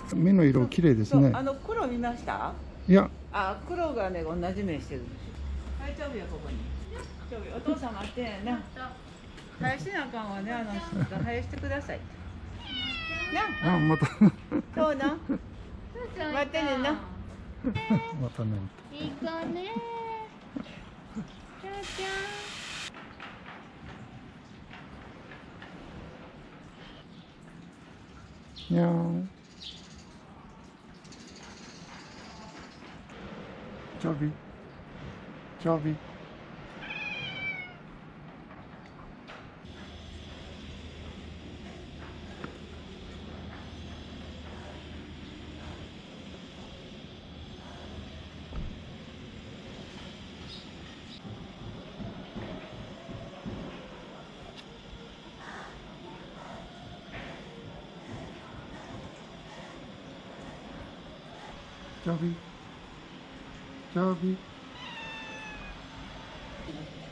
目の色綺麗ですね。 黒見ました？ いや、 黒がね、同じ目してるんですよ。はい、ちょびよ、ここに。ちょび、お父さん待ってんな。生やしなあかんわね、生やしてください。な。 また。 そうな。待ってねんな。 またね。 いい子ね。ちゃちゃん。にゃーん。ちょび。ちょび。ちょび。ちょび。